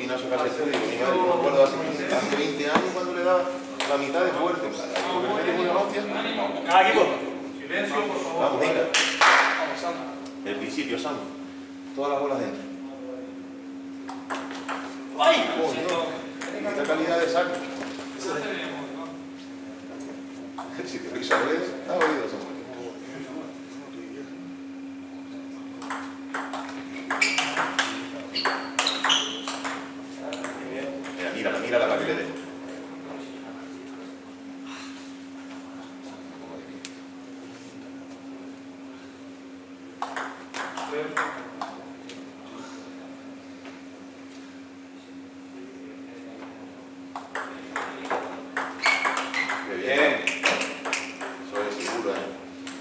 gimnasio que hace estudio con mi madre. Yo me acuerdo hace 20 años cuando le daba la mitad de fuerte. Porque me metí una hostia. Cada equipo. Silencio, por favor. Vamos, venga. Vamos, Sam. El principio, Sam. Todas las bolas dentro. ¡Ay! Esta calidad de saque. Si te lo sabes, has oído, Samuel. Mírala para que le dé. Qué bien. Eso es seguro, ¿eh?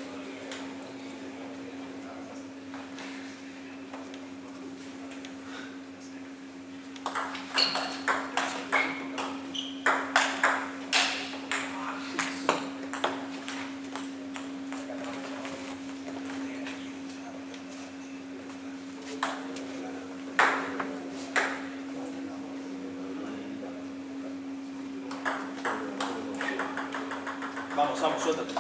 Vamos, vamos, suéltate.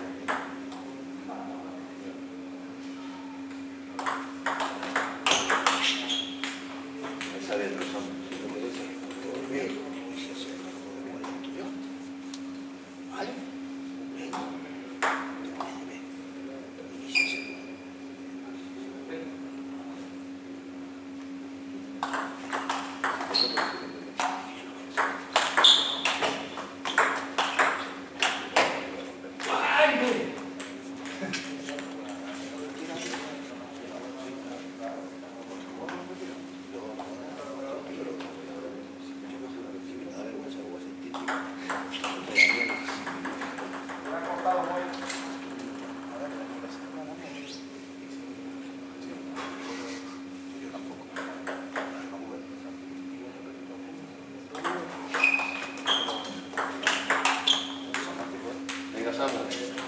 Esa dentro, Sam. Venga, Samuel.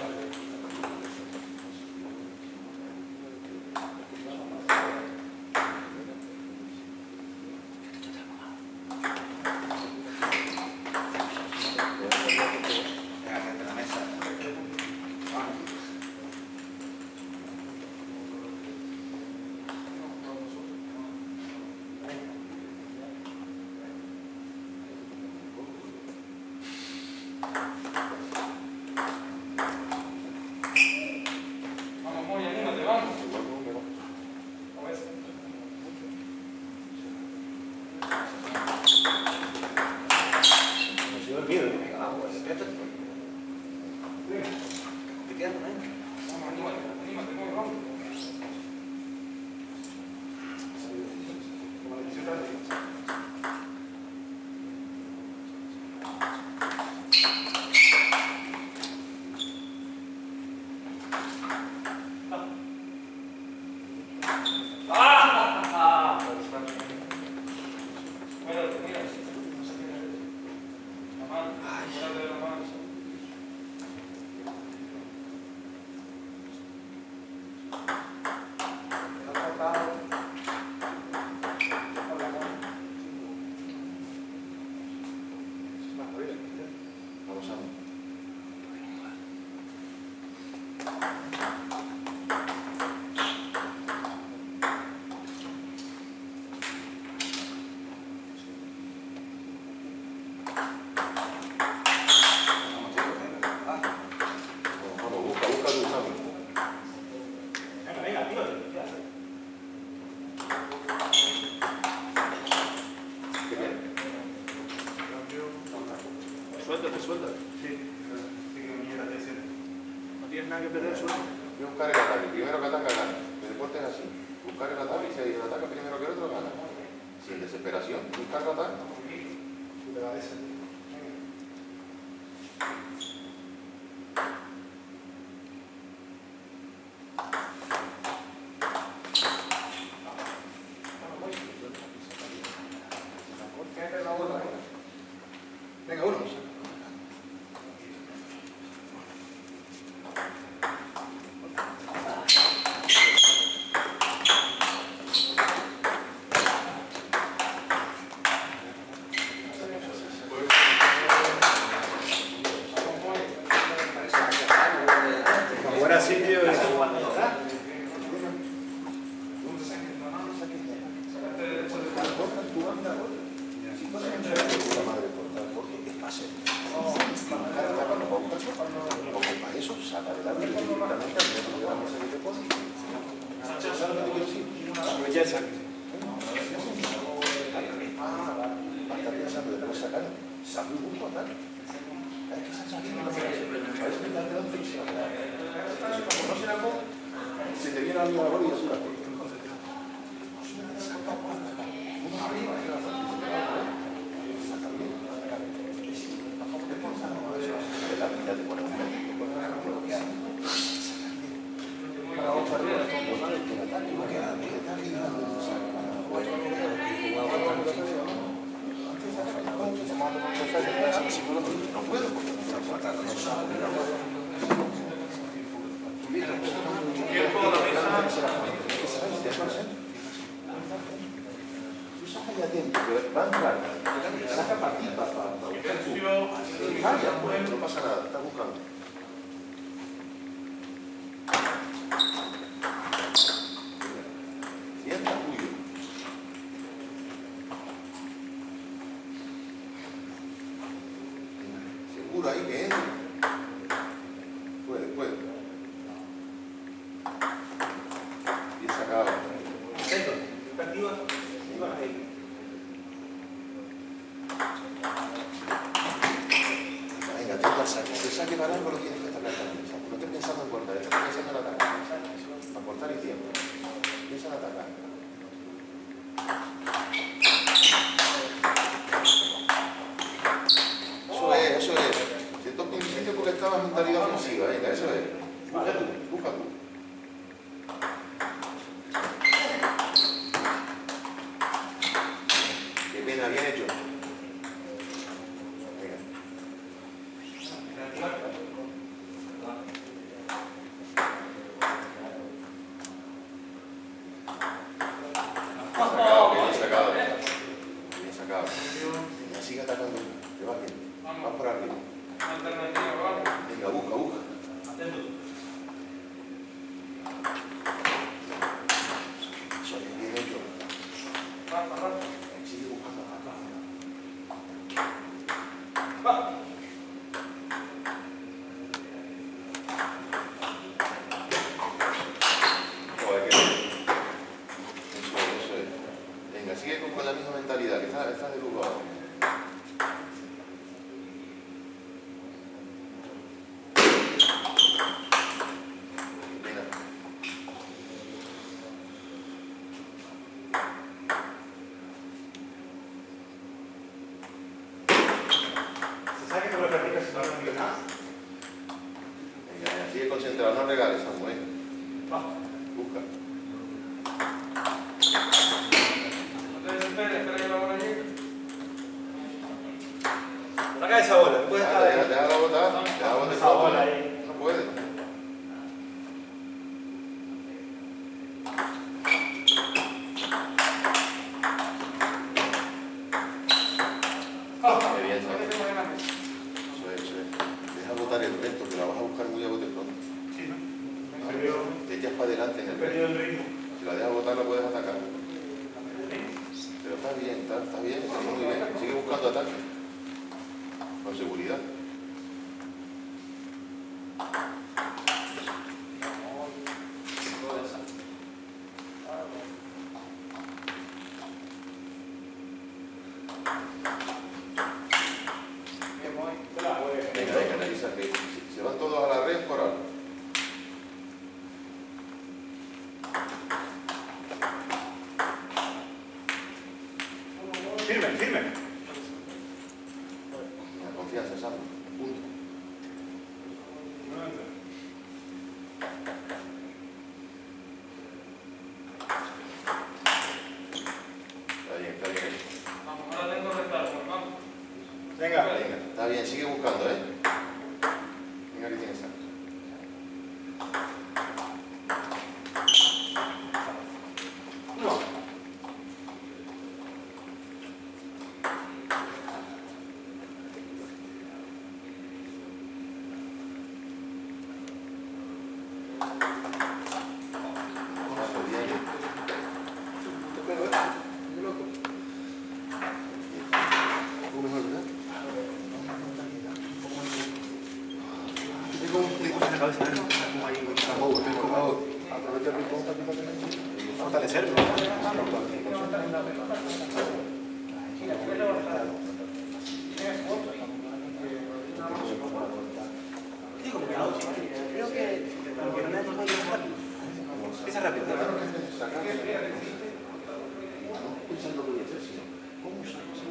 Vamos, muy, anímate, vamos. No se olvide, venga, vamos, Vamos, anímate, anímate, muy, vamos. Vamos, Samuel. Vamos, busca tú, Samuel. Venga, venga, tío. Qué bien. Suéltate, suéltate. Sí, no tienes nada que perder, suéltate. Voy a buscar el ataque. Primero que ataca, gana. El deporte es así. Buscar el ataque y si el ataque primero que el otro, gana. Sin desesperación. Buscar el ataque. Venga, uno. el saque. Está pensando después sacar, sabe un poco, ¿no? Hay que sacar bien, no sé. Parece que te han quedado fixado. Como no se la pone, se te viene a la bola y ya se la pone. Uno arriba, y la fuerte, se te va a poner. Saca bien. Ya te pones un poco. Ahora vamos arriba, que el ataque no queda, que está arriba. No puedo porque no falta no sabe. Tú sacas ya tiempo, va a entrar. Saca partida para buscar tu. Falla, pues no pasa nada, está buscando. Si está tuyo. Seguro ahí que entra. Puede. Y sacado. Está activa. Ahí. Venga, te saque para algo, lo tienes que atacar también. No estés pensando en cortar, estás pensando en atacar. Para cortar y tiempo. Piensa en atacar. Eso es. Si esto es principio porque estaba en mentalidad ofensiva, venga, eso es. Busca tú. Qué pena, bien hecho. Venga. Bien sacado. Venga, sigue atacando. Te va bien. Va por arriba. Venga, busca. Eso es bien hecho. Sigue buscando acá. Joder, qué bien. Eso es. Venga, sigue con la misma mentalidad, que estás de lujo ahora. Venga, sigue concentrado, no regales, Samuel. Busca. Saca esa bola, no puede estar ahí. Déjala botar. Déjala botar. Esa bola ahí. No puede. Qué bien, Samuel. Eso es. Deja botar el resto, que la vas a buscar muy a bote pronto. Sí, ¿no? Te echas para adelante en el resto. Perdido el ritmo. Si la dejas botar, la puedes atacar. Pero está bien, está bien, está muy bien. Sigue buscando ataque. Con seguridad. Venga, analiza que se van todos a la red por ahora. Firme. La confianza, Samu. Punto. Está bien. Vamos, ahora tengo retardo, vamos. Venga, está bien, sigue buscando, ¿eh? Venga, que tienes Samu. No.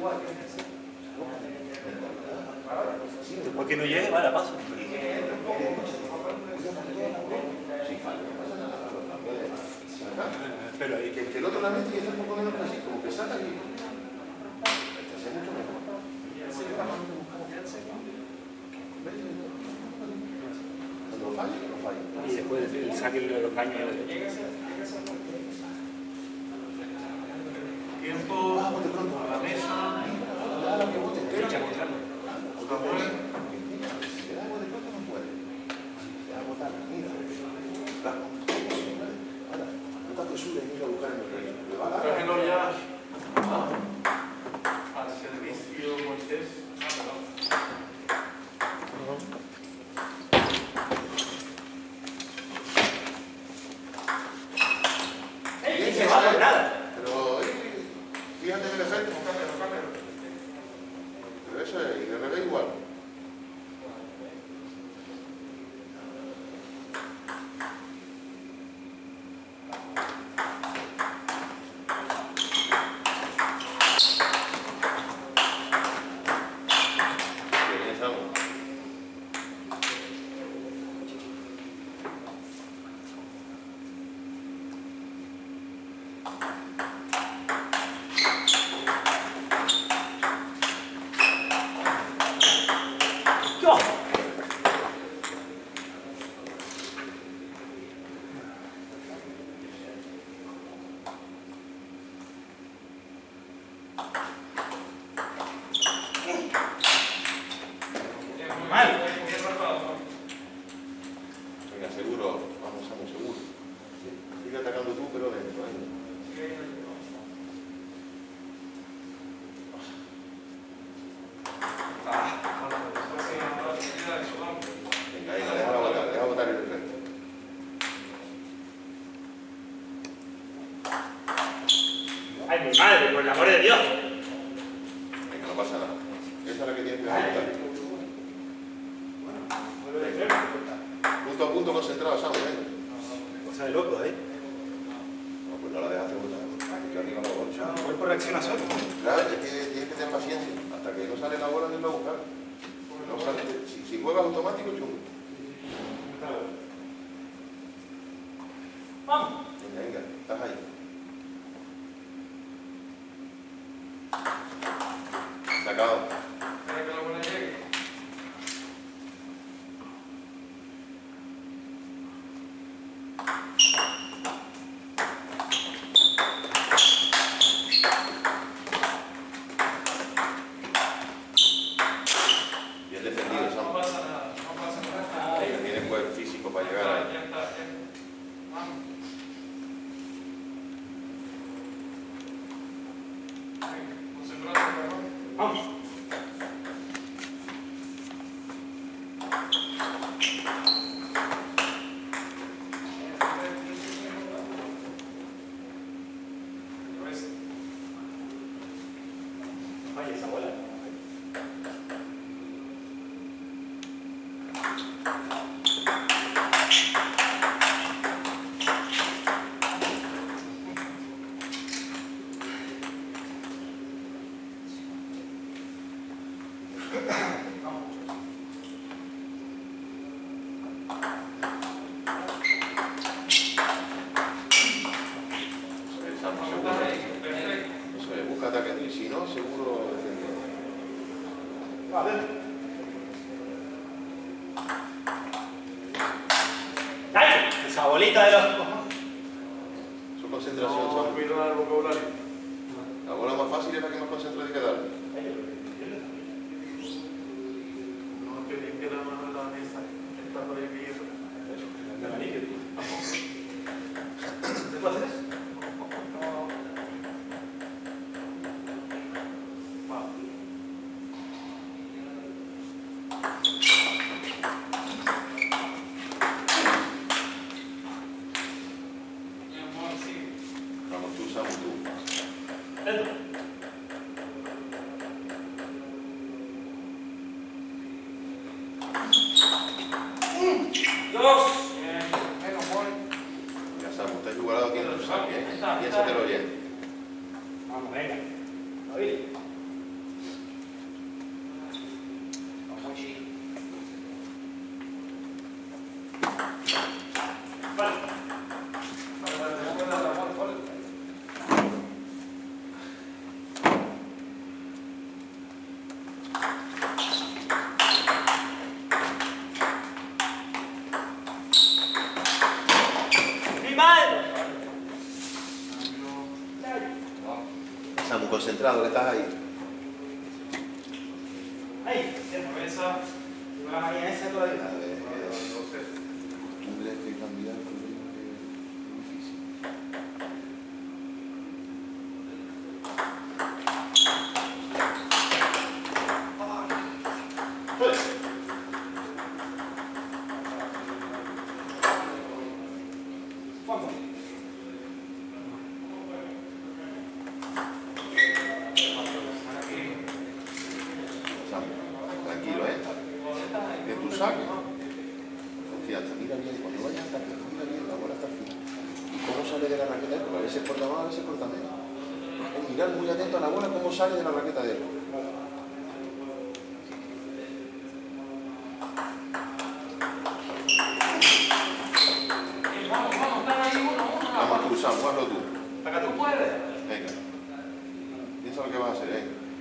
Después que no llegue, vale, paso. Pero ahí que el otro la mete y está un poco menos así, como que salta aquí. Este hace mucho mejor. Cuando lo falle, lo falle. y después el saque de los caños. Tiempo, Vamos de pronto. a la mesa. Ahora que bote entero. Echa Gonzalo. Otra vez. Si le hago de pronto no puede. Le hago tal, mira. Ahora, nunca te sube y mira a buscar en el rey. Le va a dar. Trájelo ya al servicio Moisés. ¡Ey! Se va por nada. Pero, fíjate en el efecto. Pero eso es, y de revés igual. Bien, estamos. ¡Yo! Mal. Venga, seguro, vamos, seguro. Sigue atacando tú, pero dentro. Venga, deja botar el resto. ¡Ay, mi madre, por el amor de Dios! Venga, no pasa nada. Esa es la que tienes que botar. Punto a punto concentrado, Samu, venga. Cosa de loco, ¿eh? No, pues no la dejas de botar. Que arriba la bola. El cuerpo reacciona solo. Claro, es que tienes que tener paciencia. Hasta que no sale la bola, no la buscar. No sale, si juegas automático, chungo. Vamos. Venga, estás ahí. Sacado. Bien defendido, Samu. Tienes buen físico para llegar ahí. Vamos. Vaya esa bola. Samu, seguro. Eso es, busca ataque aquí. Si no, seguro defendido. Vale. ¡Ay! Esa bolita de los... Su concentración, Samu. Cuidado el vocabulario. La bola más fácil es la que más concentra hay que darle. No, que limpie la mano en la mesa. Está por ahí que eso. ¿Te puedo hacer eso? Vamos tú, Samu, tú. Dentro. ¡Dos! Ya, Samu, estás igualado aquí en tu saque, ¿eh? Piénsatelo bien. Vamos, venga. Ahí. Estamos concentrados, que estás ahí. Ahí, por eso, vas ahí a esa todavía. Tendrás que cambiar por es difícil. Vamos. Tranquilo, que tú saques. Confianza, mira bien, cuando vayas hasta aquí, mira bien la bola hasta el fin. Y cómo sale de la raqueta, porque a veces corta más, a veces corta menos. Es mirar muy atento a la bola, cómo sale de la raqueta de él. Vamos tú, Sam, hazlo tú. Acá tú puedes. Venga. Piensa lo que vas a hacer,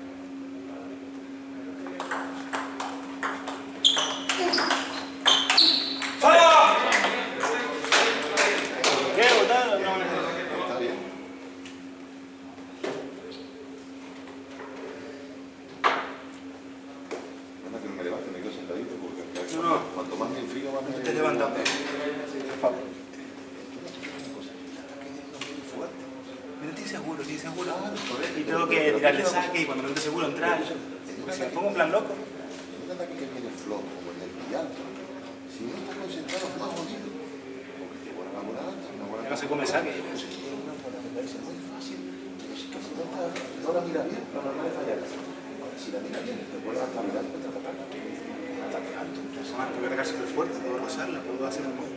Está bien. Bueno, que no me levante, me quedo sentadito porque cuanto más me enfrío, más me... Te levantas. Pero estoy seguro. Y tengo que tirarle saque y cuando no esté seguro entrar. Si me pongo en plan loco. En un ataque que viene flojo, como el del Villalto, si no estás concentrado, es más jodido. Porque te vuelve la bola alta, una bola... No sé cómo me saque. Me parece muy fácil, pero si que si no la mira bien, no le fallar. Ahora, si la mira bien, te vuelve a estabilidad y te atacar. Ataque alto. Además, tengo que atacar súper fuerte, puedo rozarla, puedo hacer un poco.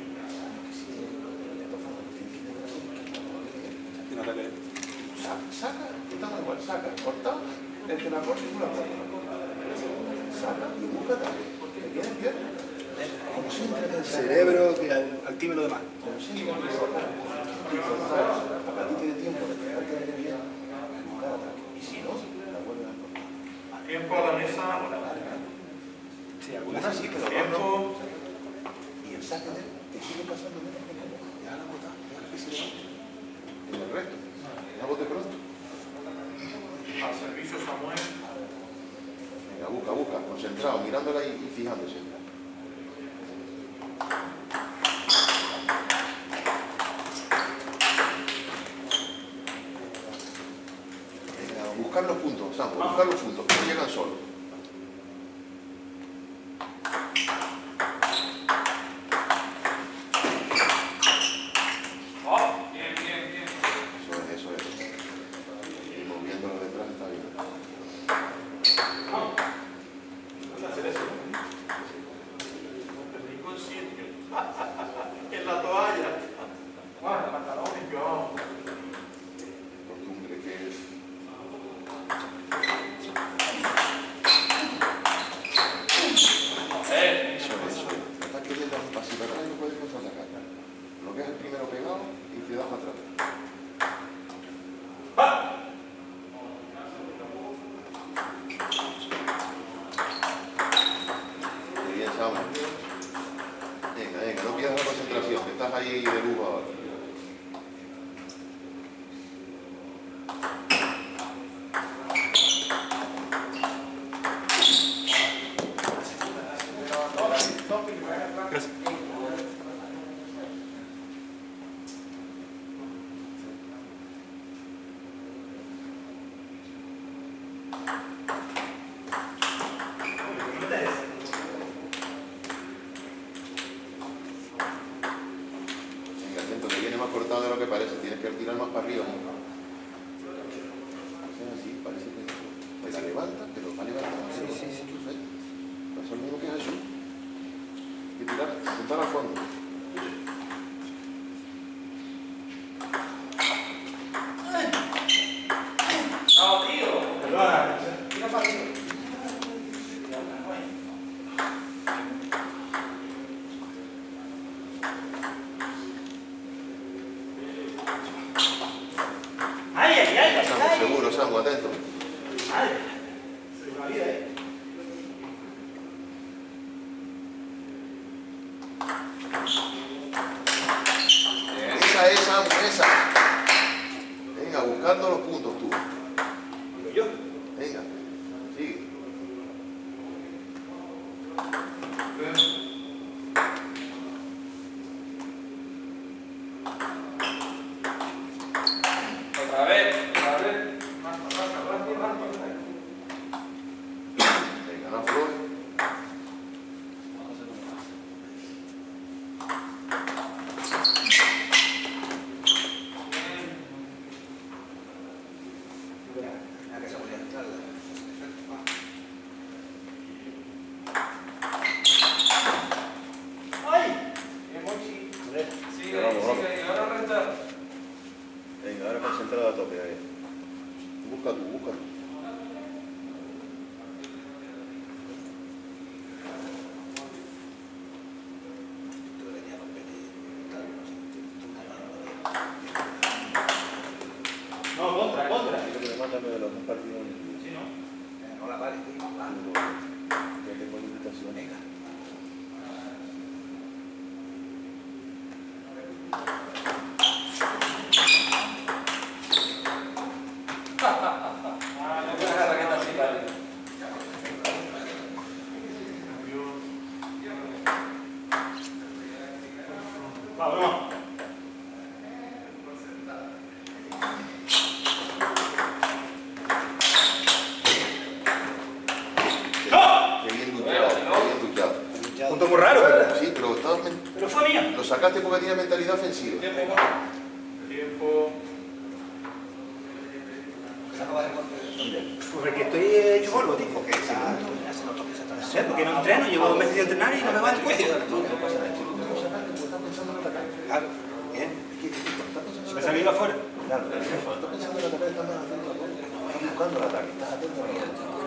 Un ataque. Saca, estamos igual, saca, corta, entre la corta y tú la corta. Saca y busca ataque, porque le queda bien. Concéntrate en Cerebro que active lo demás. Concéntrate en sacar. Para ti te dé tiempo de quedarte bien y buscar ataque. Y si no, la vuelves a cortar. Tiempo a la mesa. Sí, algunas Una sí. sí, pero Tiempo. y el saque de él te sigue pasando menos que como. Ya la bota, ya que se levante. En el resto, la bote pronto. Al servicio, Samuel. Venga, busca, concentrado, mirándola y fijándose. Venga, buscar los puntos, Samu, buscar los puntos, que no llegan solos. Eso es. Y moviéndolo detrás está bien. Perdí consciente. En la toalla. Bueno, el pantalón limpiado. Costumbre que es. Eso es. Ataque de la pasividad y no puedes contraatacar. Lo que es el primero pegado y te das para atrás. Muy bien, Samu. Venga, no pierdas la concentración, que estás ahí de lujo ahora. Gracias. Venga, atento, te viene más cortado de lo que parece, tienes que tirar más para arriba. Así, parece que te la levanta, pero va a levantar. Sí. Pasa lo mismo que Jesús. Hay que tirar, apuntar al fondo. No, tío. Perdona. Tira para arriba. Samu, seguro, Samu, atento. Esa es, Samu, esa. Venga, buscando los puntos tú. ¡Ay! ¡Qué mochi! Sigue, Vamos, vamos. sigue, y ahora renta. Venga, ahora concentrado a tope ahí. Busca tú, busca tú. No, contra. Quiero que me mándame de los dos partidos. Sí, ¿no? No la vale, tío. Ya tengo la invitación. Una raqueta así, vale. Vámonos. Qué bien duqueado, qué bien duqueado. Punto muy raro, ¿verdad? Sí, pero Pero fue mía. lo sacaste porque tenía mentalidad ofensiva. Tiempo. Porque estoy hecho polvo, tío. Porque no entreno, llevo 2 meses sin entrenar y no me va el cuello. Claro, bien. Me salí afuera. Claro, estás pensando en la tarea, estás más atento a todo. Estás buscando el ataque, estás atento a todo.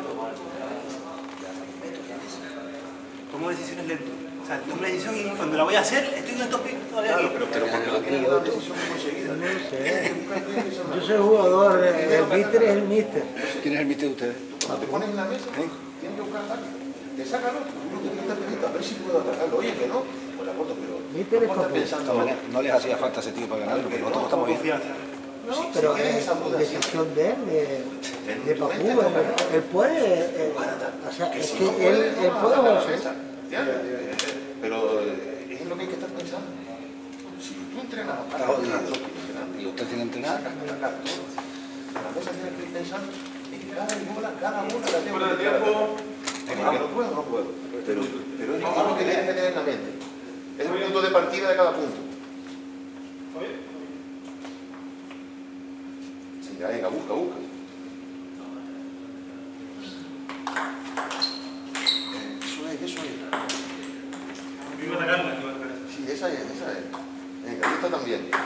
Tomo decisiones lentas. O sea, tomo una decisión y cuando la voy a hacer, estoy en el top todavía aquí. Pero porque no tienes una decisión conseguida. No sé. Yo soy jugador, el míster es el míster. ¿Quién es el mister de ustedes? Cuando te pones en la mesa, tienes que buscar ataque. Te sacan otro, uno tiene que estar pendiente a ver si puedo atacarlo. Oye, que no, pues la corto, pero Míster es no papá. estás pensando. No les hacía falta ese tío para ganarlo, porque nosotros estamos bien. Confianza. No, Si pero tienes es esa duda, decisión de él, de Papú. Él puede, o sea, es que él puede hacer. Pero es en lo que hay que estar pensando. Si tú entrenas Está jodido. Y usted sin entrenar. sacas para acá todo. La mesa tienes que ir pensando en cada una la tengo Fuera de que tirar. tiempo. No puedo, no puedo. Pero es algo que tienes que tener en la mente. Es el punto de partida de cada punto. Venga, busca. Eso es. Vivo atacando. Sí, esa es. Venga, y esta también.